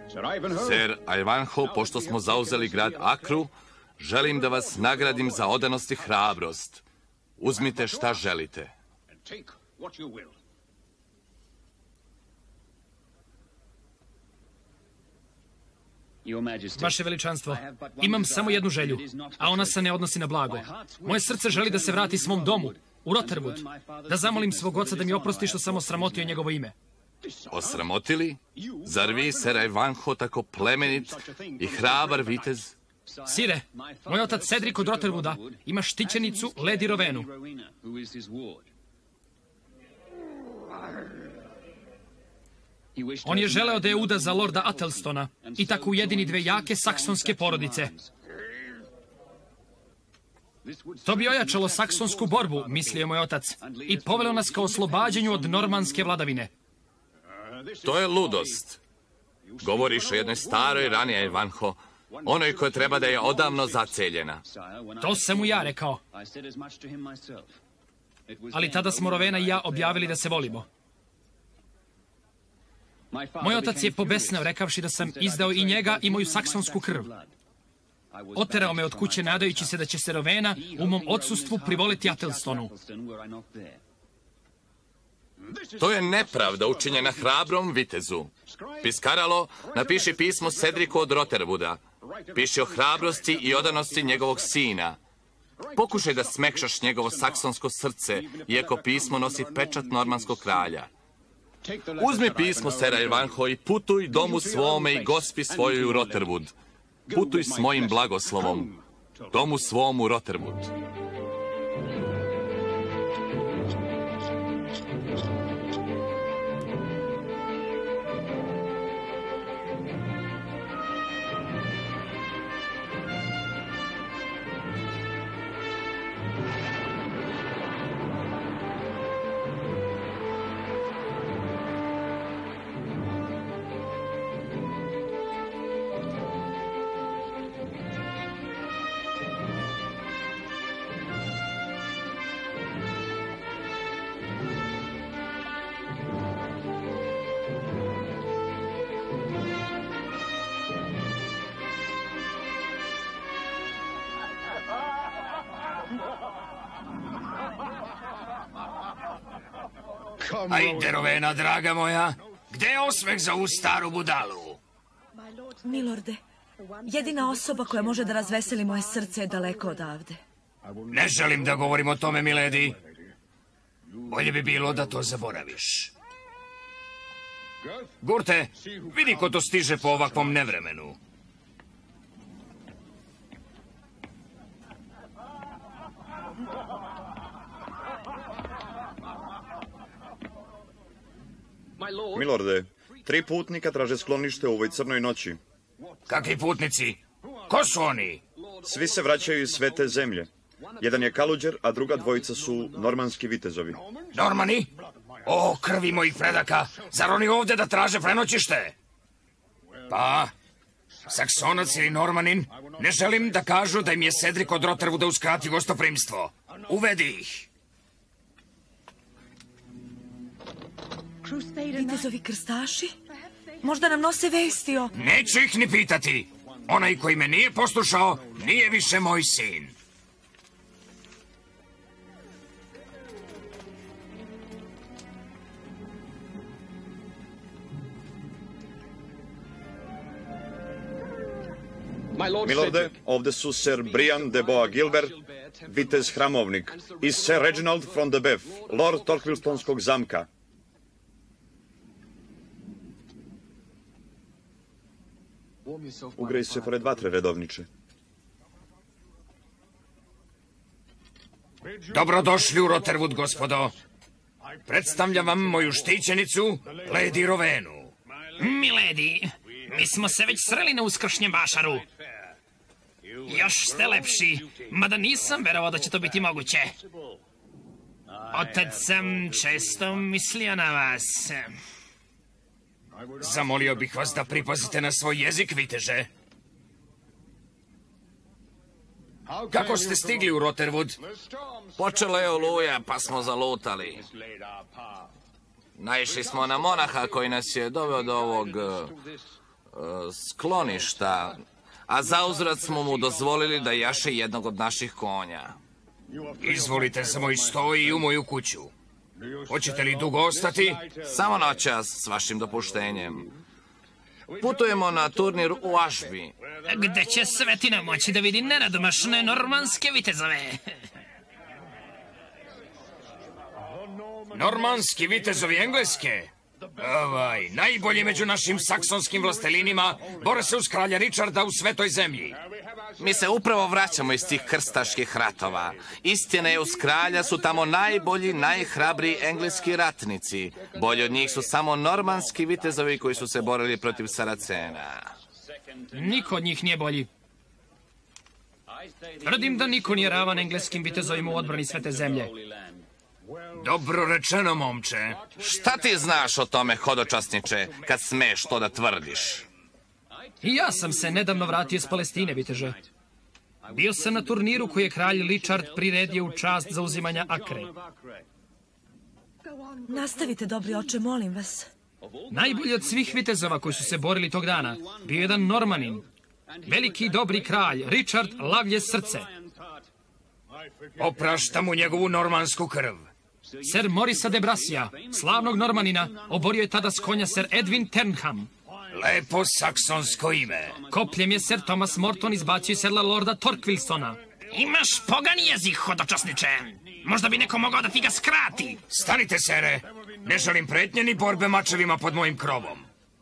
Ser Ivanhoe, pošto smo zauzeli grad Akru, želim da vas nagradim za odanost i hrabrost. Uzmite šta želite. Vaše veličanstvo, imam samo jednu želju, a ona se ne odnosi na blago. Moje srce želi da se vrati svom domu, u Rotherwood, da zamolim svog oca da mi oprosti što sam osramotio njegovo ime. Osramotili? Zar vi, ser Ivanhoe, tako plemenit i hrabar vitez? Sire, moj otac Cedric od Rotherwooda ima štićenicu Lady Rowenu. On je želeo da je uda za lorda Athelstona i tako ujedini dve jake saksonske porodice. To bi ojačalo saksonsku borbu, mislio moj otac, i povelo nas ka oslobađanju od normanske vladavine. To je ludost. Govoriš o jednoj staroj rani Ivanhoe, onoj koja treba da je odavno zaceljena. To sam mu ja rekao. Ali tada smo Rowena i ja objavili da se volimo. Moj otac je pobesneo rekavši da sam izdao i njega i moju saksonsku krv. Oterao me od kuće nadajući se da će se Rowena u mom odsustvu privoliti Athelstonu. To je nepravda učinjena hrabrom vitezu. Piskaralo, napiši pismo Cedricu od Rotherwooda. Piši o hrabrosti i odanosti njegovog sina. Pokušaj da smekšaš njegovo saksonsko srce, iako pismo nosi pečat normanskog kralja. Uzmi pismo, sera Ivanhoe, i putuj domu svome i gospi svojoj u Rotherwood. Putuj s mojim blagoslovom, domu svom u Rotherwood. Ajde, Rowena, draga moja, gde je osmeh za ovu staru budalu? Milorde, jedina osoba koja može da razveseli moje srce je daleko odavde. Ne želim da govorim o tome, milady. Bolje bi bilo da to zaboraviš. Gurte, vidi ko to stiže po ovakvom nevremenu. Milorde, 3 putnika traže sklonište u ovoj crnoj noći. Kakvi putnici? Ko su oni? Svi se vraćaju iz svete zemlje. Jedan je Kaluđer, a druga dvojica su normanski vitezovi. Normani? O, krvi mojih predaka! Zar oni ovde da traže prenoćište? Pa, Saksonac ili Normanin, ne želim da kažu da im je Cedric od Rotherwooda uskratio gostoprimstvo. Uvedi ih! Vitezovi krstaši? Možda nam nose vesti o... Neću ih ni pitati. Onaj koji me nije poslušao, nije više moj sin. Milorde, ovde su Sir Brian de Bois Gilbert, vitez hramovnik, i Sir Reginald from the Beff, lord Torquilstonskog zamka. Ugrej se pored vatre, redovniče. Dobrodošli u Rotherwood, gospodo. Predstavljam vam moju štićenicu, Lady Rowenu. Milady, mi smo se već sreli na uskršnjem vašaru. Još ste lepši, mada nisam verovao da će to biti moguće. Otad sam često mislio na vas. Zamolio bih vas da pripazite na svoj jezik, viteže. Kako ste stigli u Rotherwood? Počela je oluja, pa smo zalutali. Naišli smo na monaha koji nas je doveo do ovog skloništa, a zauzvrat smo mu dozvolili da jaše jednog od naših konja. Izvolite za moj sto i u moju kuću. Hoćete li dugo ostati? Samo noćas, s vašim dopuštenjem. Putujemo na turnir u Ashby. Gde će Svetina moći da vidi nenadomašne normanske vitezove? Normanski vitezovi Engleske? Najbolji među našim saksonskim vlastelinima bore se uz kralja Richarda u svetoj zemlji. Mi se upravo vraćamo iz tih krstaških ratova. Istina je, uz kralja su tamo najbolji, najhrabriji engleski ratnici. Bolji od njih su samo normanski vitezovi koji su se borili protiv Saracena. Niko od njih nije bolji. Tvrdim da niko nije ravan engleskim vitezovima u odbrani svete zemlje. Dobro rečeno, momče. Šta ti znaš o tome, hodočasniče, kad smeš to da tvrdiš? I ja sam se nedavno vratio iz Palestine, viteže. Bio sam na turniru koji je kralj Richard priredio u čast zauzimanja Akre. Nastavite, dobri oče, molim vas. Najbolji od svih vitezova koji su se borili tog dana bio jedan Normanin. Veliki i dobri kralj, Richard Lavlje srce. Opraštam mu njegovu normansku krv. Ser Morisa de Brasija, slavnog Normanina, oborio je tada s konja ser Edwin Ternham. Lepo saksonsko ime. Kopljem je ser Thomas Morton izbacio iz sedla lorda Torquilstona. Imaš pogan jezik, hodočasniče. Možda bi neko mogao da ti ga skrati. Stanite, sere. Ne želim pretnje ni borbe mačevima pod mojim krovom.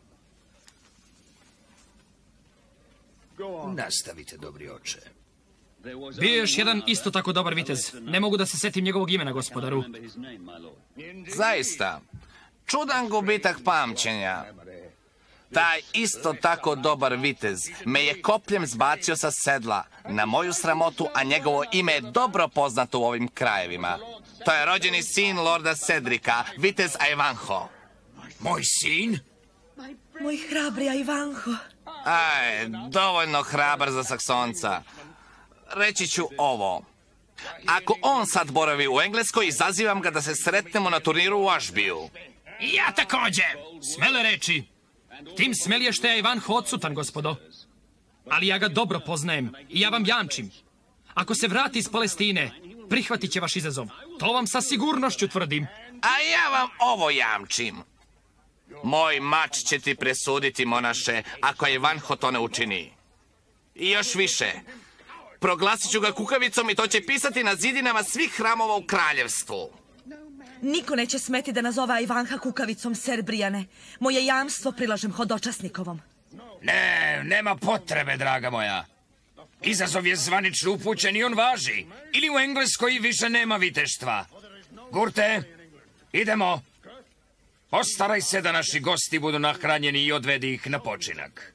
Nastavite, dobri oče. Bio je još jedan isto tako dobar vitez. Ne mogu da se setim njegovog imena, gospodaru. Zaista, čudan gubitak pamćenja. Taj isto tako dobar vitez me je kopljem zbacio sa sedla, na moju sramotu, a njegovo ime je dobro poznato u ovim krajevima. To je rođeni sin lorda Cedrika, vitez Ivanho. Moj sin? Moj hrabri Ivanho. Dovoljno hrabar za Saksonca. Reći ću ovo. Ako on sad boravi u Engleskoj, izazivam ga da se sretnemo na turniru u Ashbyu. Ja takođe. Smele reči. Tim smelije što je Ivanho odsutan, gospodo. Ali ja ga dobro poznajem i ja vam jamčim. Ako se vrati iz Palestine, prihvatit će vaš izazov. To vam sa sigurnošću tvrdim. A ja vam ovo jamčim. Moj mač će ti presuditi, monaše, ako Ivanho to ne učini. I još više. Proglasit ću ga kukavicom i to će pisati na zidinama svih hramova u kraljevstvu. Niko neće smeti da nazove Ivanha kukavicom, ser Brijane. Moje jamstvo prilažem hodočasnikovom. Ne, nema potrebe, draga moja. Izazov je zvanično upućen i on važi. Ili u Engleskoj više nema viteštva. Gurte, idemo. Postaraj se da naši gosti budu nahranjeni i odvedi ih na počinak.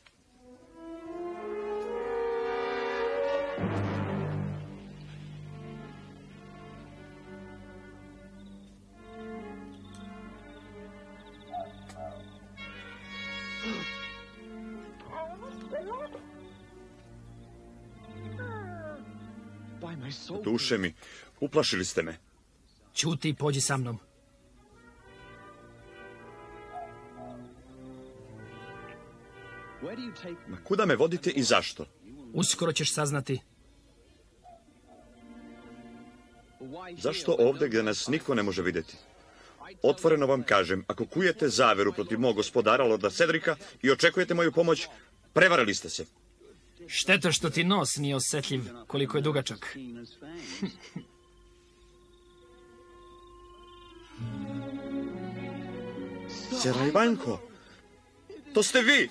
Duše mi, uplašili ste me. Ćuti i pođi sa mnom. Ma kuda me vodite i zašto? Uskoro ćeš saznati. Zašto ovde gde nas niko ne može vidjeti? Otvoreno vam kažem, ako kujete zaveru protiv mog gospodara lorda Cedrika i očekujete moju pomoć, prevarili ste se. Šteta što ti nos nije osjetljiv koliko je dugačak. Ser Ivanho, to ste vi!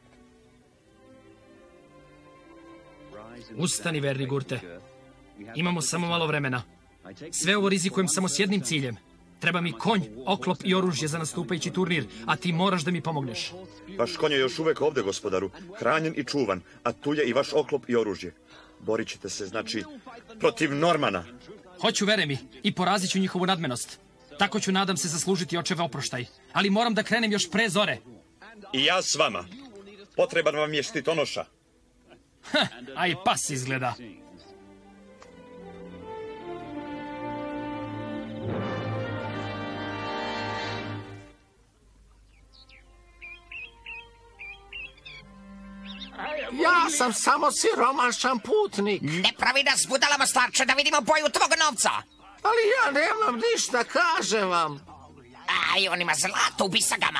Ustani, verni Gurte. Imamo samo malo vremena. Sve ovo rizikujem samo s jednim ciljem. Treba mi konj, oklop i oružje za nastupajući turnir, a ti moraš da mi pomogneš. Vaš konj je još uvek ovde, gospodaru, hranjen i čuvan, a tu je i vaš oklop i oružje. Borit ćete se, znači, protiv Normana. Hoću, vere mi, i porazit ću njihovu nadmenost. Tako ću, nadam se, zaslužiti očeve oproštaj. Ali moram da krenem još pre zore. I ja s vama. Potreban vam je štitonoša. A i pas izgleda. Ja sam samo siromašan putnik. Ne pravi nas budalama, starče, da vidimo boju tvog novca. Ali ja nemam ništa, kažem vam. Aj, on ima zlato u bisagama.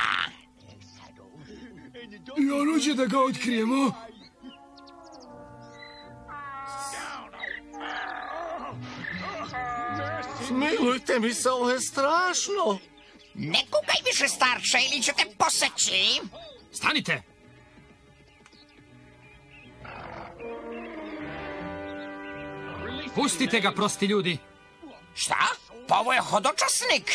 I ono će da ga otkrijemo. Smilujte mi se, ovo je strašno. Ne kukaj više, starče, ili ću te poseći. Stanite! Pustite ga, prosti ljudi. Šta? Pa ovo je hodočasnik.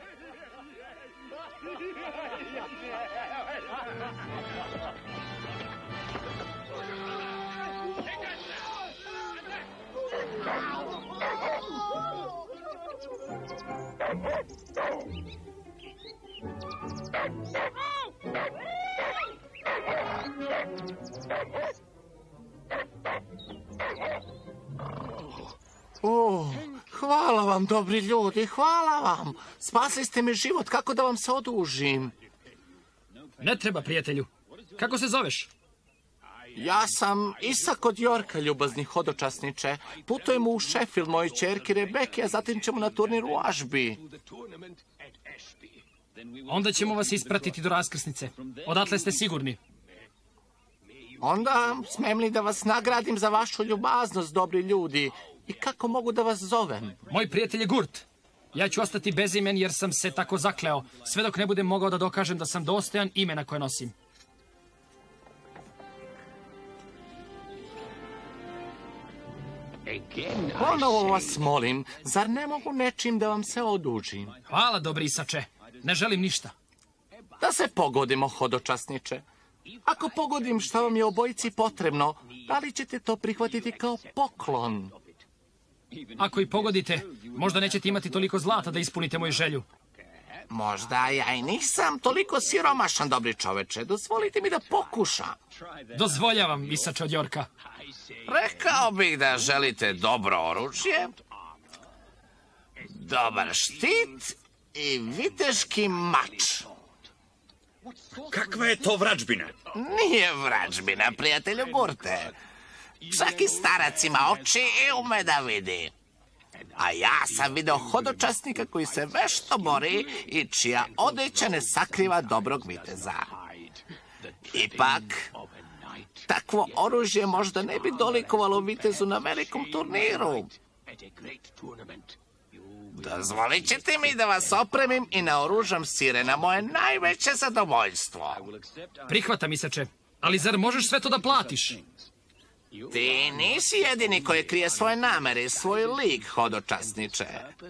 Hvala vam, dobri ljudi, hvala vam. Spasili ste mi život, kako da vam se odužim? Ne treba, prijatelju. Kako se zoveš? Ja sam Isak od Jorka, ljubazni hodočasniče. Putujemo u Sheffield, moje ćerki Rebeke, a zatim ćemo na turnir u Ashby. Onda ćemo vas ispratiti do raskrsnice. Odatle ste sigurni. Onda smem li da vas nagradim za vašu ljubaznost, dobri ljudi? I kako mogu da vas zovem? Moj prijatelj je Gurt. Ja ću ostati bez imen jer sam se tako zakleo, sve dok ne budem mogao da dokažem da sam dostojan imena koje nosim. Ponovo vas molim, zar ne mogu nečim da vam se odužim? Hvala, dobri Isače. Ne želim ništa. Da se pogodimo, hodočasniče. Ako pogodim šta vam je obojici potrebno, da li ćete to prihvatiti kao poklon? Ako i pogodite, možda nećete imati toliko zlata da ispunite moju želju. Možda ja i nisam toliko siromašan, dobri čoveče. Dozvolite mi da pokušam. Dozvoljavam, Isače od Jorka. Rekao bih da želite dobro oružje, dobar štit i viteški mač. Kakva je to vrađbina? Nije vrađbina, prijatelju Gurte. Čak i starac ima oči i ume da vidi. A ja sam video hodočasnika koji se vešto bori i čija odeća ne sakriva dobrog viteza. Ipak, takvo oružje možda ne bi dolikovalo vitezu na velikom turniru. Dozvolit ćete mi da vas opremim i naoružam sire na moje najveće zadovoljstvo. Prihvatam, Isače. Ali zar možeš sve to da platiš? Ti nisi jedini koji krije svoje namere i svoj lik, hodočasniče.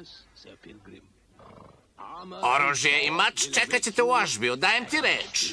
Oružje i mač čekat ćete u Ashbyu, dajem ti reč.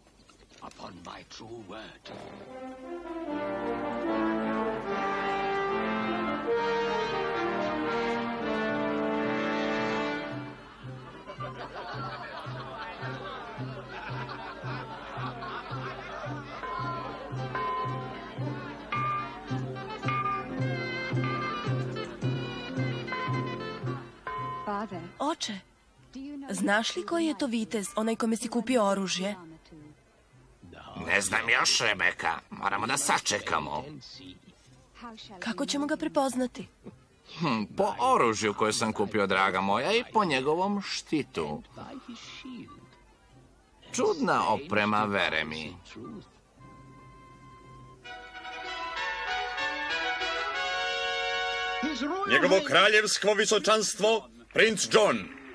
Oče, znaš li koji je to vitez, onaj kome si kupio oružje? Ne znam još, Rebeka. Moramo da sačekamo. Kako ćemo ga prepoznati? Po oružju koje sam kupio, draga moja, i po njegovom štitu. Čudna oprema, vere mi. Njegovo kraljevsko visočanstvo, princ John.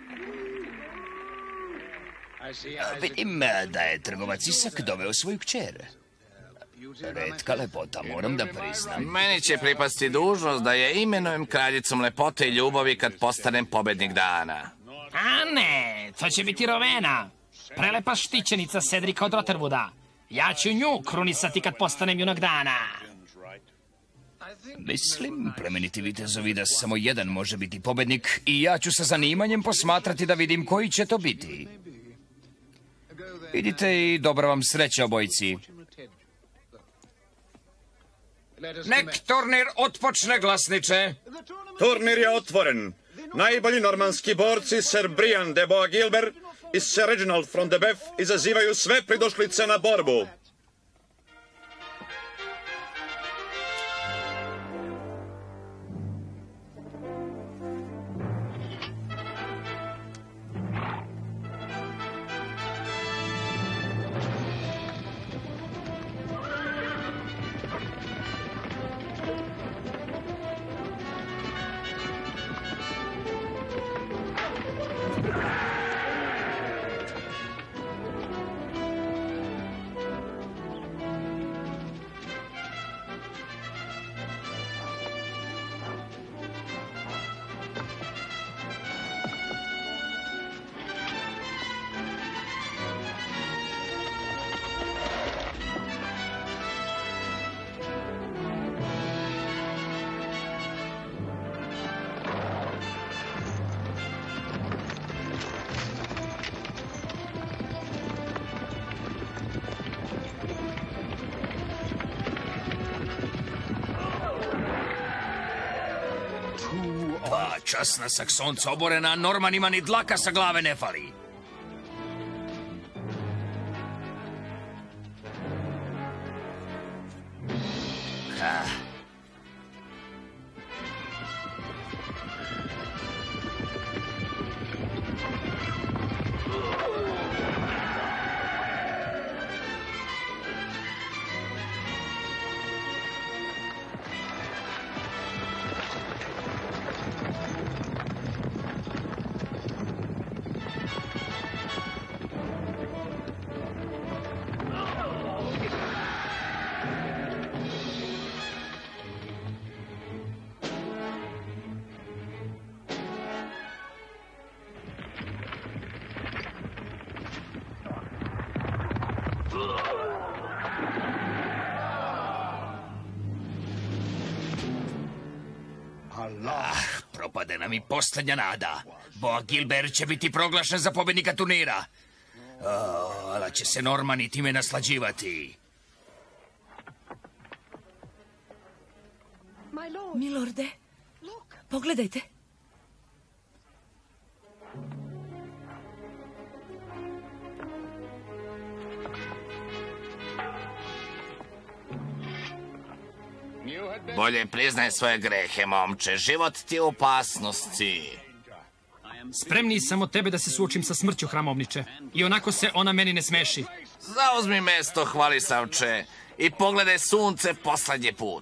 Vidim da je trgovac Isak doveo svoju kćer. Retka lepota, moram da priznam. Meni će pripasti dužnost da je imenujem kraljicom lepote i ljubavi kad postanem pobednik dana. A ne, to će biti Rowena. Prelepa štićenica Cedrika od Rotherwooda. Ja ću nju krunisati kad postanem junak dana. Mislim, plemeniti vitezovi, da samo jedan može biti pobednik i ja ću sa zanimanjem posmatrati da vidim koji će to biti. Idite i dobra vam sreća, obojici. Nek turnir otpočne, glasniče. Turnir je otvoren. Najbolji normanski borci Sir Brian de Bois Guilbert i Sir Reginald Front de Boeuf izazivaju sve pridošlice na borbu. Časna Saksonca oborena, Normanima ni dlaka sa glave ne fali. Propade nam i poslednja nada. Boa Gilbert će biti proglašen za pobednika turnira. Ali će se Normani time naslađivati. Milorde, pogledajte. Bolje priznaj svoje grehe, momče. Život ti je u opasnosti. Spremniji sam od tebe da se suočim sa smrću, hramovniče. I onako se ona meni ne smeši. Zauzmi mesto, hvalisavče, i pogledaj sunce poslednji put.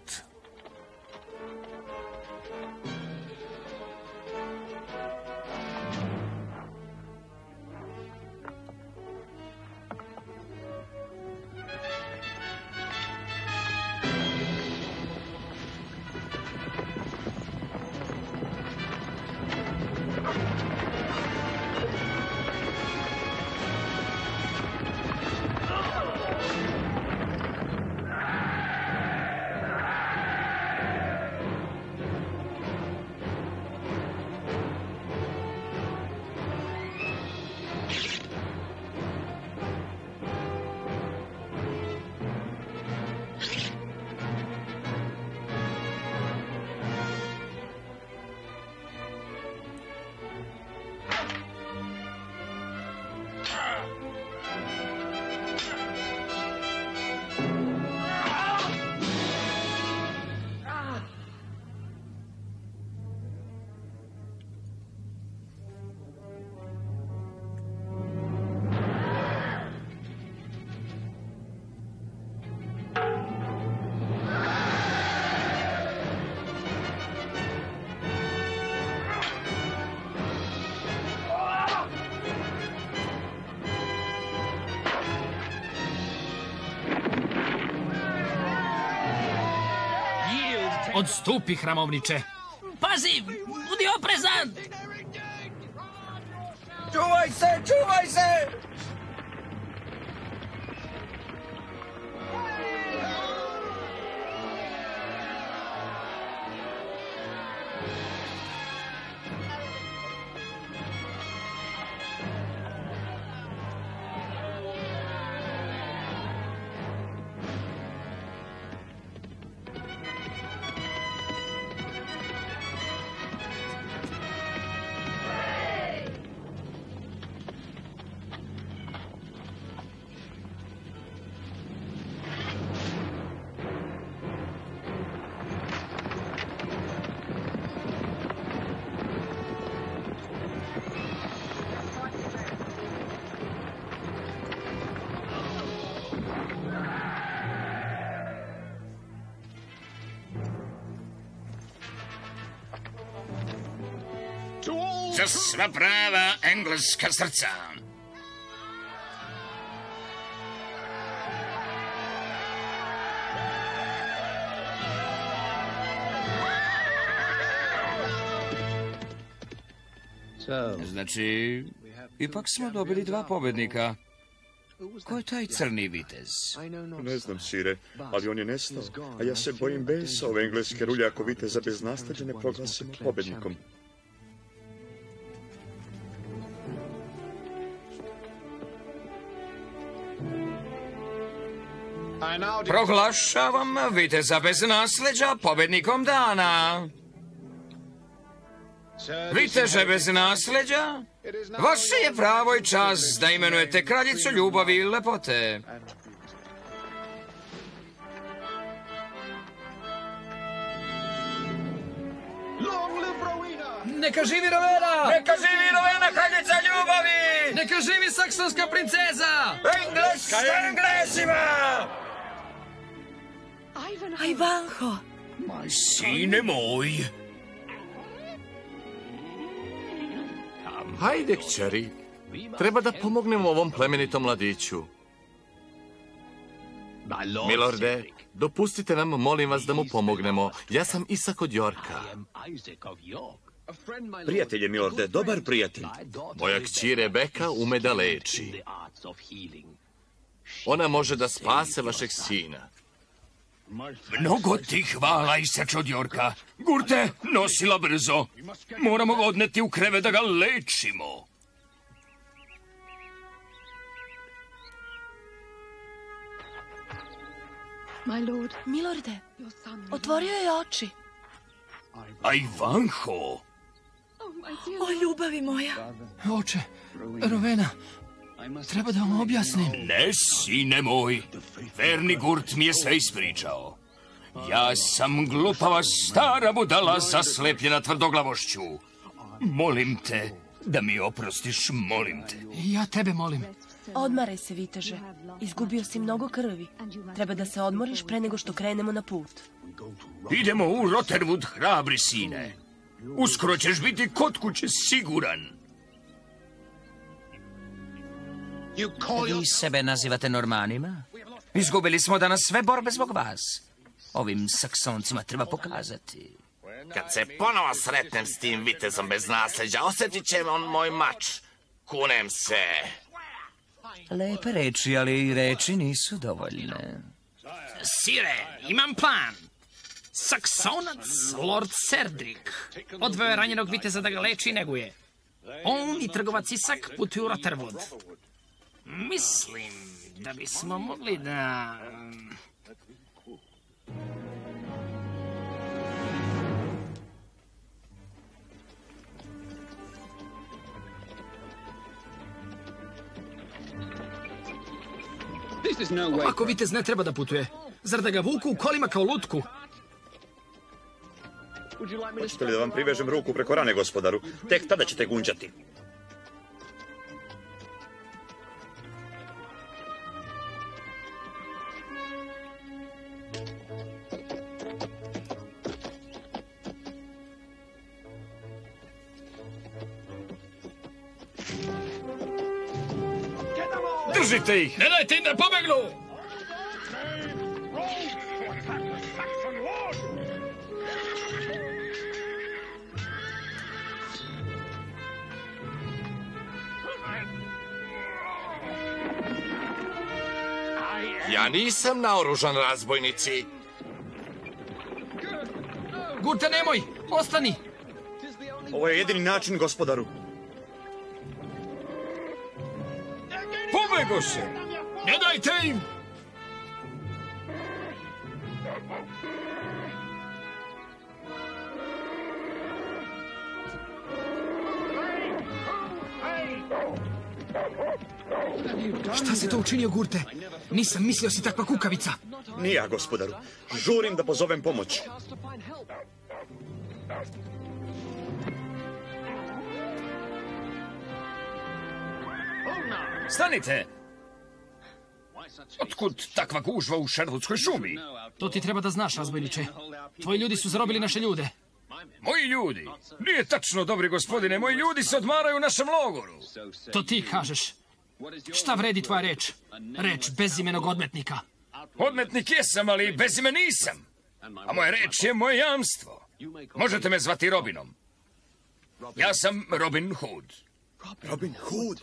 Odstupi, hramovniče. Pazi, budi oprezan! Čuvaj se, čuvaj se! Za sva prava engleska srca. Znači, ipak smo dobili 2 pobednika. Ko je taj crni vitez? Ne znam, sire, ali on je nestao. A ja se bojim besa ove engleske rulje ako viteza bez nasleđa ne proglasimo pobednikom. Proglašavam viteza bez nasleđa pobednikom dana. Viteže bez nasleđa, vaše je pravo i čast da imenujete kraljicu ljubavi i lepote. Neka živi Rovena! Neka živi Rovena, kraljica ljubavi! Neka živi saksonska princeza! Engleska Englesima! Ivanho! Sine moj! Hajde, kćeri. Treba da pomognemo ovom plemenitom mladiću. Milorde, dopustite nam, molim vas, da mu pomognemo. Ja sam Isak od Jorka. Prijatelj je, milorde, dobar prijatelj. Moja kći Rebeka ume da leči. Ona može da spase vašeg sina. Mnogo ti hvala, Isač od Jorka. Gurte, nosila brzo. Moramo ga odneti u krevet da ga lečimo. Milorde, otvorio je oči. A Ivanho? O, ljubavi moja. Oče, Rovena, treba da vam objasnim. Ne, sine moj. Verni Gurt mi je sve ispričao. Ja sam glupava stara budala zaslepljena tvrdoglavošću. Molim te da mi oprostiš, molim te. Ja tebe molim. Odmaraj se, viteže. Izgubio si mnogo krvi. Treba da se odmoriš pre nego što krenemo na put. Idemo u Roterwood, hrabri sine. Uskoro ćeš biti kod kuće siguran. Vi sebe nazivate Normanima? Izgubili smo danas sve borbe zbog vas. Ovim Saksoncima treba pokazati. Kad se ponovo sretnem s tim vitezom bez nasleđa, osjetit će on moj mač. Kunem se. Lepe reči, ali reči nisu dovoljne. Sire, imam plan. Saksonac, Lord Cedric, odveo je ranjenog viteza da ga leči i neguje. On i trgovac Isak putuju u Roterwood. Mislim da bismo mogli da... Ovako vitez ne treba da putuje. Zar da ga vuku u kolima kao lutku? Hoćete li da vam privežem ruku preko rane, gospodaru? Tek tada ćete gunđati. Držite ih! Ne dajte im da pobegnu! Ja nisam naoružan, razbojnici. Gurte, nemoj! Ostani! Ovo je jedini način, gospodaru. Pobego se! Ne dajte im! Šta si to učinio, Gurte? Nisam mislio si takva kukavica. Nije ja, gospodaru. Žurim da pozovem pomoć. Stanite! Otkud takva gužva u Sherwoodskoj šumi? To ti treba da znaš, razbojniče. Tvoji ljudi su zarobili naše ljude. Moji ljudi? Nije tačno, dobri gospodine. Moji ljudi se odmaraju u našem logoru. To ti kažeš. Šta vredi tvoja reč? Reč bezimenog odmetnika. Odmetnik jesam, ali bez ime nisam. A moja reč je moje jamstvo. Možete me zvati Robinom. Ja sam Robin Hood. Robin Hood?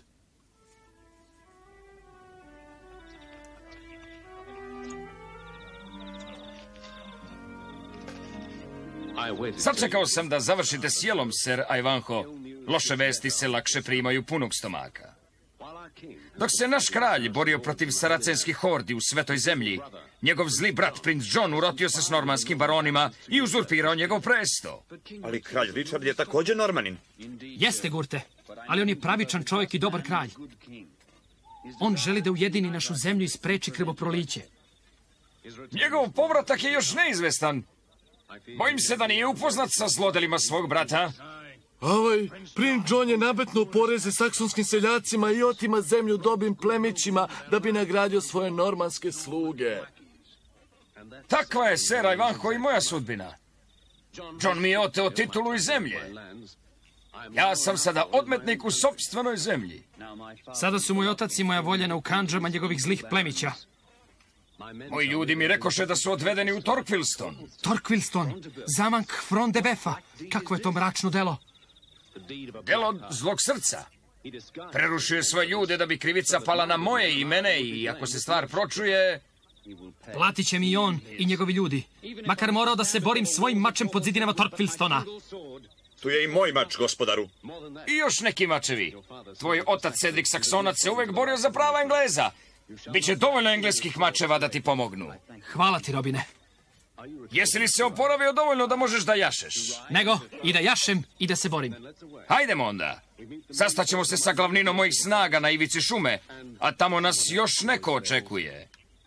Sačekao sam da završite s jelom, Sir Ivanho. Loše vesti se lakše primaju punog stomaka. Dok se naš kralj borio protiv saracenskih hordi u Svetoj zemlji, njegov zli brat, princ John, urotio se s normanskim baronima i uzurpirao njegov presto. Ali kralj Richard je također Normanin. Jeste, Gurte, ali on je pravičan čovjek i dobar kralj. On želi da ujedini našu zemlju i spreči krvoproliće. Njegov povratak je još neizvestan. Bojim se da nije upoznat sa zlodelima svog brata. Princ John je nametnuo poreze saksonskim seljacima i otima zemlju dobrim plemićima da bi nagradio svoje normanske sluge. Takva je, sera Ivanho, i moja sudbina. John mi je oteo titulu i zemlje. Ja sam sada odmetnik u sopstvenoj zemlji. Sada su moj otac i moja voljena u kandžama njegovih zlih plemića. Moji ljudi mi rekoše da su odvedeni u Torquilston. Torquilston, zamak Front de Beffa. Kakvo je to mračno delo? Delo zlog srca. Prerušio je svoje ljude da bi krivica pala na moje i mene i ako se stvar pročuje... Platit će mi i on i njegovi ljudi. Makar morao da se borim svojim mačem pod zidinama Torquilstona. Tu je i moj mač, gospodaru. I još neki mačevi. Tvoj otac Cedric Saksonac se uvek borio za prava Engleza. Biće dovoljno engleskih mačeva da ti pomognu. Hvala ti, Robine. Jesi li se oporavio dovoljno da možeš da jašeš? Nego, i da jašem i da se borim. Hajdemo onda. Sastaćemo se sa glavninom mojih snaga na ivici šume, a tamo nas još neko očekuje.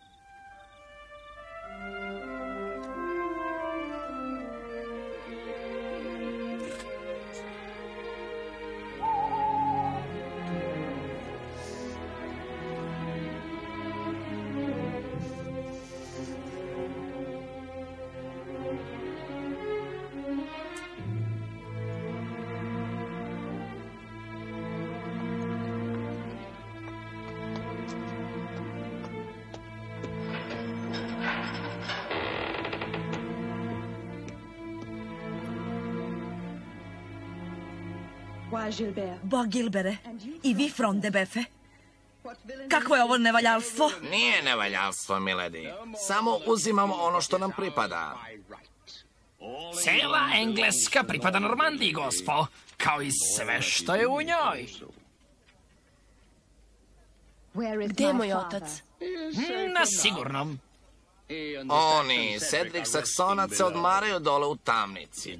Bog Gilbere, i vi, Front de Beffe. Kakvo je ovo nevaljalstvo? Nije nevaljalstvo, milady. Samo uzimamo ono što nam pripada. Cela Engleska pripada Normandiji, gospo, kao i sve što je u njoj. Gde je moj otac? Na sigurnom. Oni, Cedric Saksonac, se odmaraju dole u tamnici.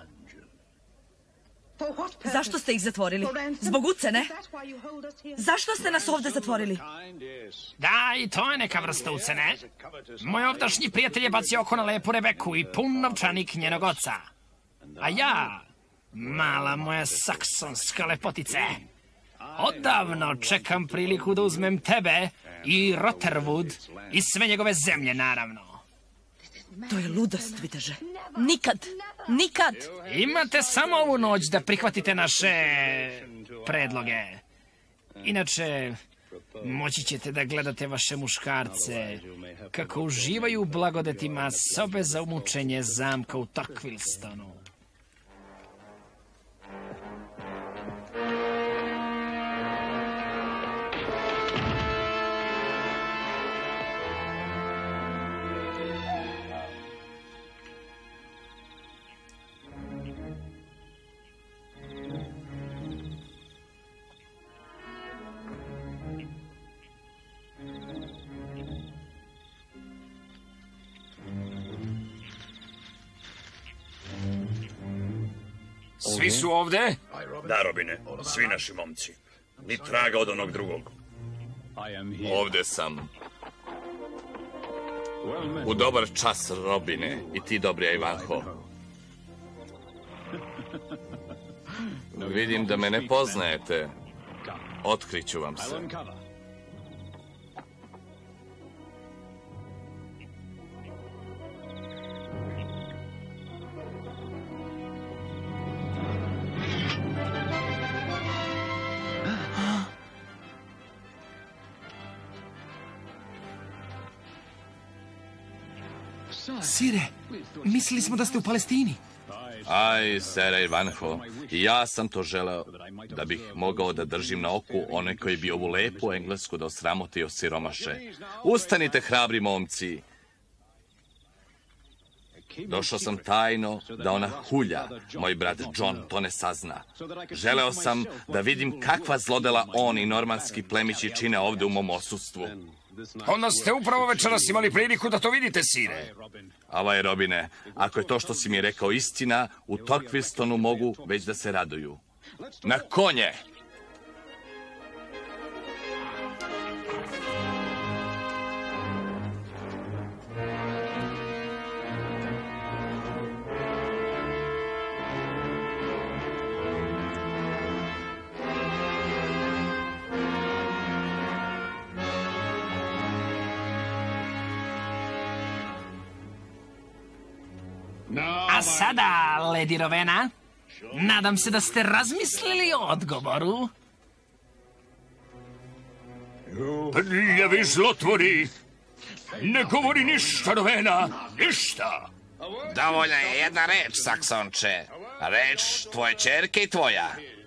Zašto ste ih zatvorili? Zbog ucene? Zašto ste nas ovdje zatvorili? Da, i to je neka vrsta ucene. Moj ovdašnji prijatelj je bacio oko na lepu Rebeku i pun novčanik njenog oca. A ja, mala moja saksonska lepotice, odavno čekam priliku da uzmem tebe i Rotherwood i sve njegove zemlje, naravno. To je ludost, viteže. Nikad. Nikad. Imate samo ovu noć da prihvatite naše predloge. Inače, moći ćete da gledate vaše muškarce kako uživaju u blagodetima sobe za umučenje zamka u Torquilstonu. Svi su ovde? Da, Robine, svi naši momci. Ni traga od onog drugog. Ovde sam. U dobar čas, Robine, i ti, dobri Ivanho. Vidim da me ne poznajete. Otkriću vam se. Sire, mislili smo da ste u Palestini. Aj, sere Ivanho, ja sam to želeo da bih mogao da držim na oku one koji bi ovu lepu Englesku da osramoti i osiromaše. Ustanite, hrabri momci. Došao sam tajno da ona hulja, moj brat John to ne sazna. Želeo sam da vidim kakva zlodela on i normanski plemići čine ovde u mom osustvu. Onda ste upravo večeras imali priliku da to vidite, sine. Avaj, Robine, ako je to što si mi rekao istina, u Torquilstonu mogu već da se raduju. Na konje! A sada, Lady Rowena, nadam se da ste razmislili o odgovoru. Prljavi zlotvori! Ne govori ništa, Rowena, ništa! Dovoljna je jedna reč, Saksonče. Reč tvoje ćerke i tvoja.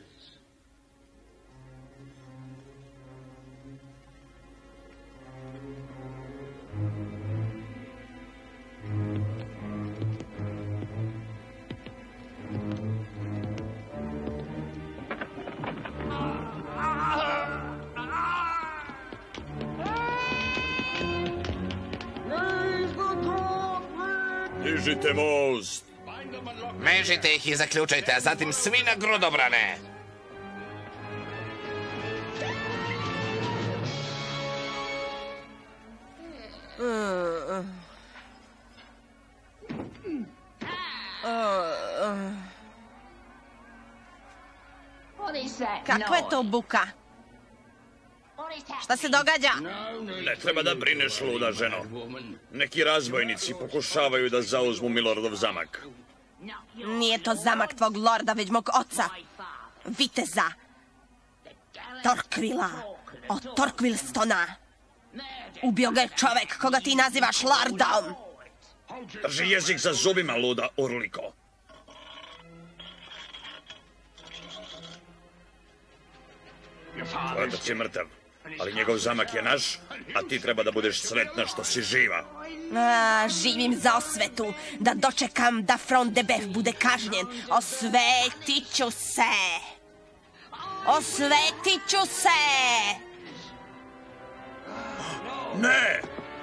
Dižite most! Vežite ih i zaključajte, a zatim svi na grudobrane. Kakva je to buka? Šta se događa? Ne treba da brineš, luda ženo. Neki razbojnici pokušavaju da zauzmu Milordov zamak. Nije to zamak tvog lorda, već mog oca. Viteza. Torquila. Od Torquilstona. Ubio ga je čovek koga ti nazivaš lordom. Drži jezik za zubima, luda urliko. Tvoj otac je mrtav, ali njegov zamak je naš, a ti treba da budeš sretna što si živa. Živim za osvetu, da dočekam da Front de Bœuf bude kažnjen. Osvetit ću se. Osvetit ću se. Ne!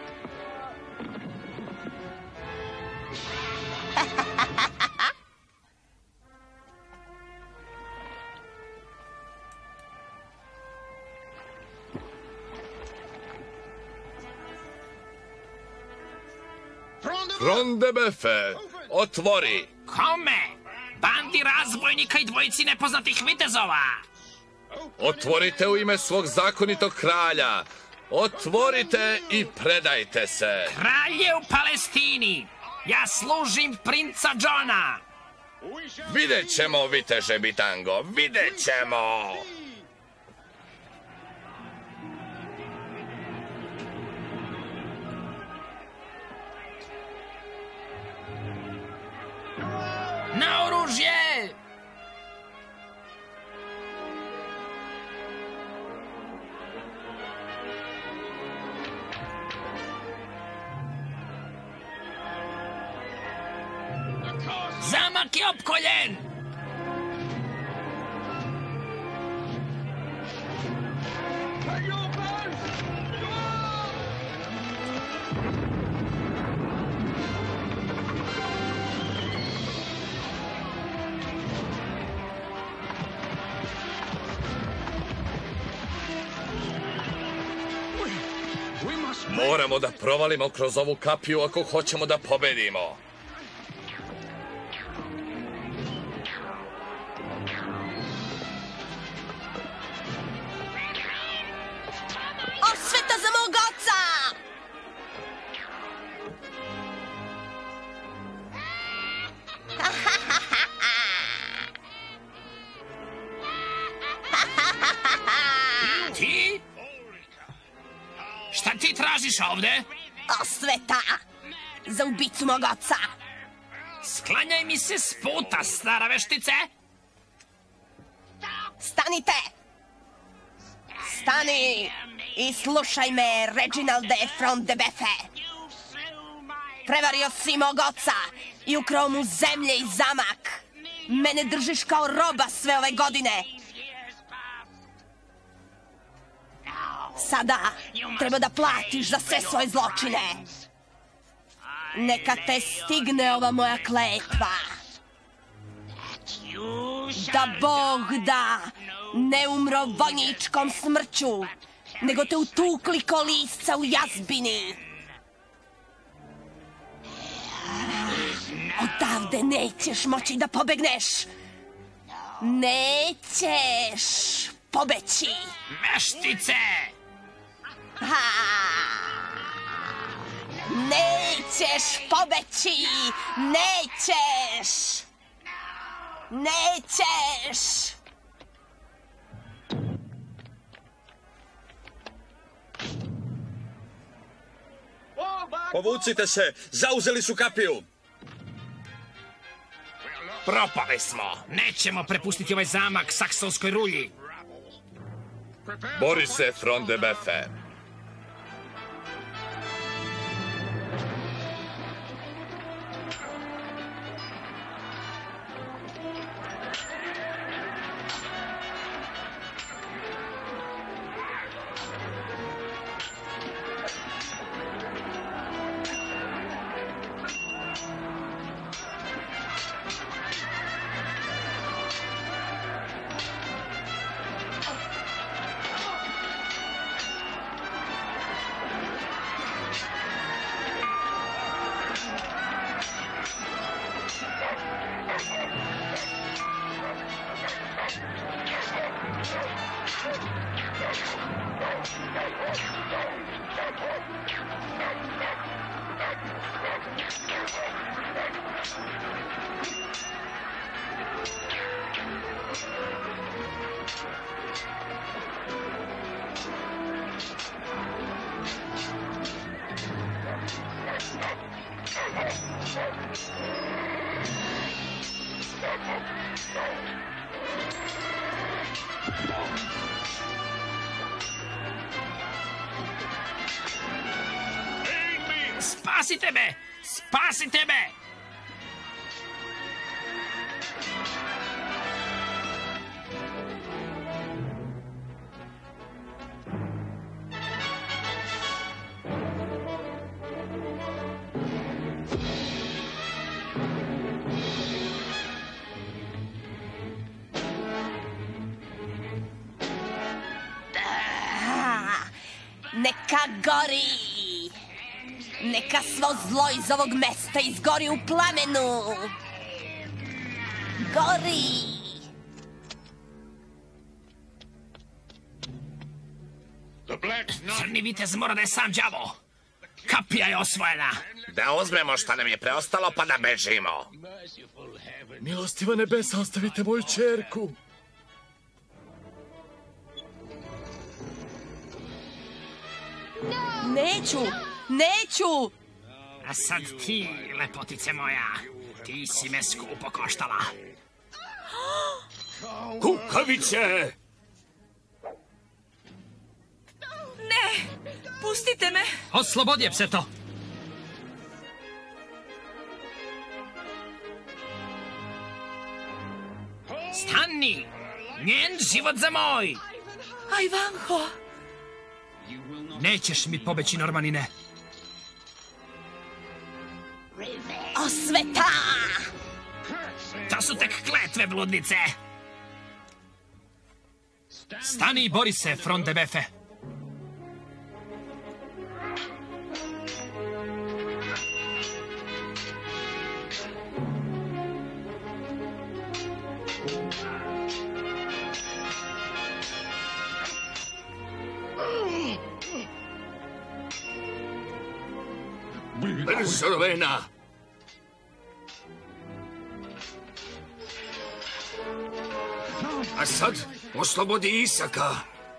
Front de Bœuf, otvori! Kome? Bandi razbojnika i dvojici nepoznatih vitezova. Otvorite u ime svog zakonitog kralja. Otvorite i predajte se. Kralj je u Palestini. Ja služim princa Johna. Vidjet ćemo, viteže Bitango, vidjet ćemo. Na oružje! Zamak je opkoljen! Moramo da provalimo kroz ovu kapiju ako hoćemo da pobedimo. Osveta za mog oca! Ti? Šta ti tražiš ovde? Osveta! Za ubicu mog oca! Sklanjaj mi se s puta, stara veštice! Stanite! Stani i slušaj me, Reginalde Front de Bœuf. Prevario si mog oca i ukrao mu zemlje i zamak. Mene držiš kao roba sve ove godine. Sada treba da platiš za sve svoje zločine. Neka te stigne ova moja kletva. Da Bog da ne umro vojničkom smrću, nego te utukli ko lisca u jazbini. Odavde nećeš moći da pobegneš. Nećeš pobeći. Veštice! Nećeš pobeći. Nećeš. Nećeš. Povucite se, zauzeli su kapiju. Propali smo. Nećemo prepustiti ovaj zamak saksonskoj rulji. Bori se, Front de Beffe. Spasite me! Spasite me! Neka gori! Neka svo zlo iz ovog mesta izgori u plamenu! Gori! Crni vitez mora da je sam đavo. Kapija je osvojena. Da uzmemo šta nam je preostalo pa da bežimo. Milostiva nebesa, ostavite moju čerku. Neću! Neću! A sad ti, lepotice moja. Ti si me skupo koštala. Kukavice! Ne! Pustite me! Oslobodi je, pseto! Stani! Njen život za moj! Ajvanho! Nećeš mi pobeći, Normanine. Osveta! To su tek kletve, bludnice! Stani i bori se, Front de Beffe. Rvena! A sad oslobodi Isaka.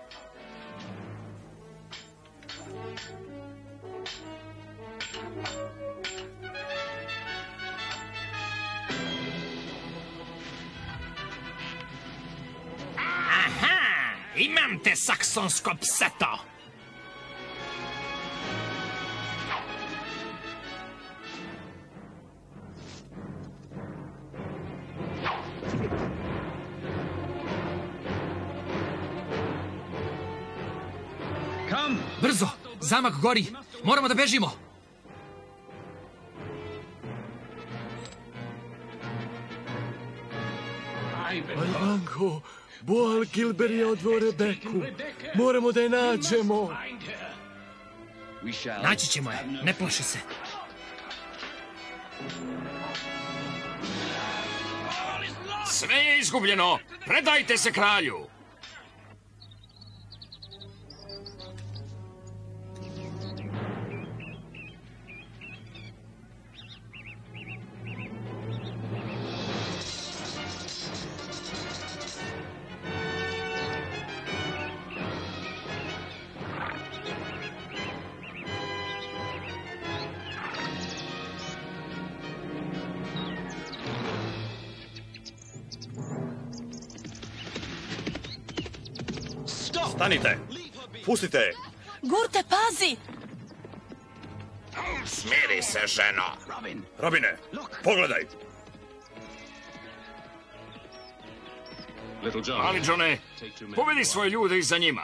Aha! Imam te, saksonsko pseto! Brzo, zamak gori. Moramo da bežimo. Ivanko, Boal Gilber je odveo Rebeku. Moramo da je nađemo. Naći ćemo je, ne plaši se. Sve je izgubljeno. Predajte se kralju. Stanite! Pustite je! Gurte, pazi! Smiri se, ženo. Robine, pogledaj! Ali, Johne, povedi svoje ljude iza njima.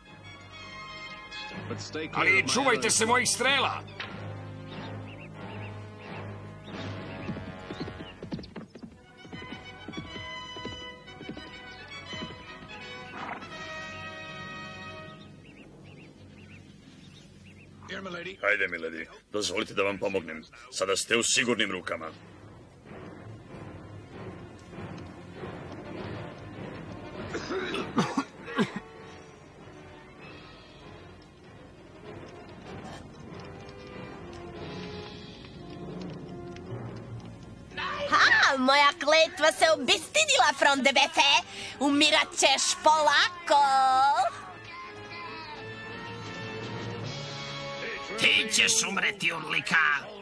Ali čuvajte se mojih strela. Hajde, milady, dozvolite da vam pomognem. Sada ste u sigurnim rukama. Moja kletva se obistinila, Frondebefe. Umirat ćeš polako. Ti ćeš umreti, Urlika.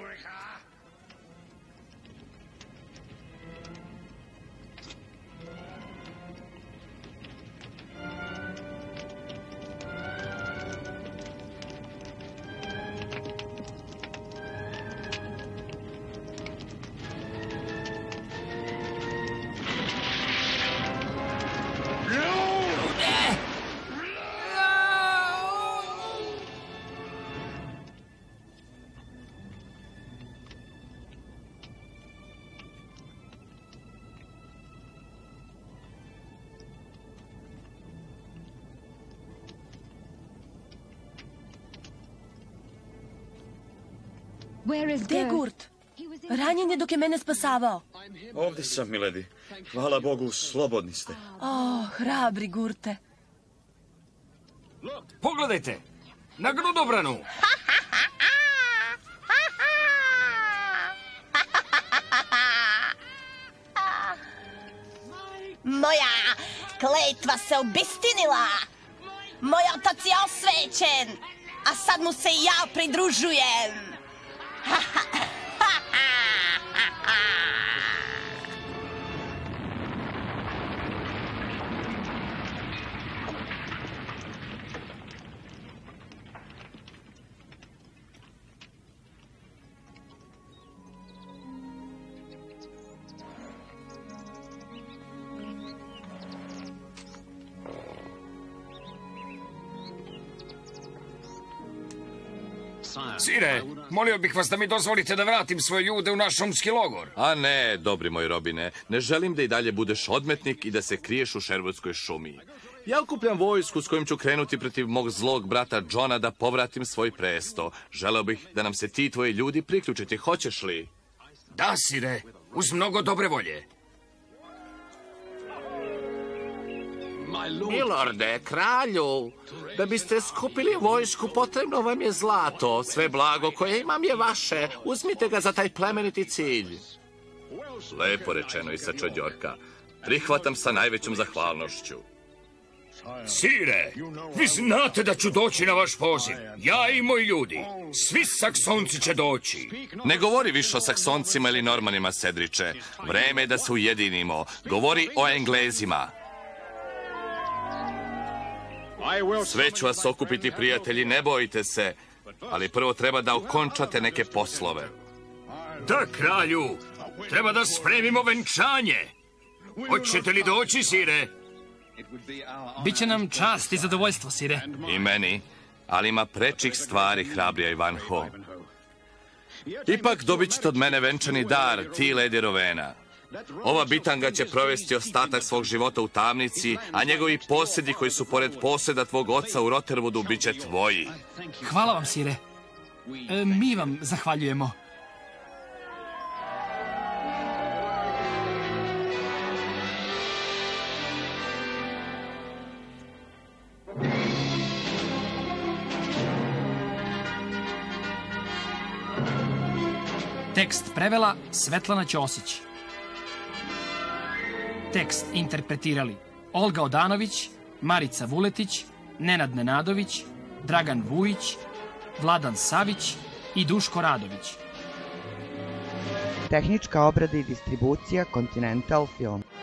Gde je Gurt? Ranjen je dok je mene spasavao. Ovdje sam, milady. Hvala Bogu, slobodni ste. Hrabri Gurte. Pogledajte, na grudobranu. Moja kletva se obistinila. Moj otac je osvećen, a sad mu se i ja pridružujem. Sire, molio bih vas da mi dozvolite da vratim svoje ljude u naš šumski logor. A ne, dobri moj Robine, ne želim da i dalje budeš odmetnik i da se kriješ u Sherwoodskoj šumi. Ja okupljam vojsku s kojim ću krenuti protiv mog zlog brata Johna da povratim svoj presto. Želeo bih da nam se ti i tvoji ljudi priključiti, hoćeš li? Da, sire, uz mnogo dobre volje. Milorde, kralju, da biste skupili vojsku potrebno vam je zlato. Sve blago koje imam je vaše. Uzmite ga za taj plemeniti cilj. Lepo rečeno i sa čodjorka. Prihvatam sa najvećom zahvalnošću. Sire, vi znate da ću doći na vaš poziv. Ja i moji ljudi. Svi Saksonci će doći. Ne govori više o Saksoncima ili Normanima, Sedriče. Vreme je da se ujedinimo. Govori o Englezima. Sve ću vas okupiti, prijatelji, ne bojite se. Ali prvo treba da okončate neke poslove. Da, kralju, treba da spremimo venčanje. Hoćete li doći, sire? Biće nam čast i zadovoljstvo, sire. I meni. ali ima prečih stvari, hrabrija Ivanho. Ipak dobit ćete od mene venčani dar, ti, Lady Rowena. Ova bitanga će provesti ostatak svog života u tamnici, a njegovi posjedi koji su pored posjeda tvog oca u Rotherwoodu bit će tvoji. Hvala vam, sire. Mi vam zahvaljujemo. Tekst prevela Svetlana Ćosić. Tekst interpretirali Olga Odanović, Marica Vuletić, Nenad Nenadović, Dragan Vujić, Vladan Savić i Duško Radović. Tehnička obrada i distribucija Continental Film.